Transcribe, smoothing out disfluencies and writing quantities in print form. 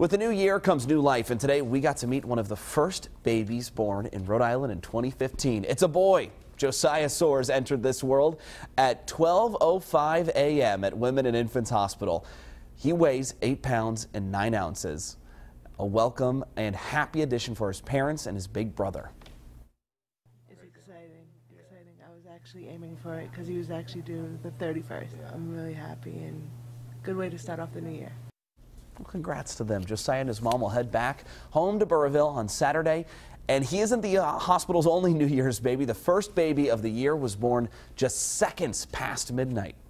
With the new year comes new life, and today we got to meet one of the first babies born in Rhode Island in 2015. It's a boy. Josiah Soares entered this world at 12:05 a.m. at Women and Infants Hospital. He weighs 8 pounds and 9 ounces. A welcome and happy addition for his parents and his big brother. It's exciting. I was actually aiming for it because he was actually due the 31st. I'm really happy and good way to start off the new year. Well, congrats to them. Josiah and his mom will head back home to Burrillville on Saturday. And he isn't the hospital's only New Year's baby. The first baby of the year was born just seconds past midnight.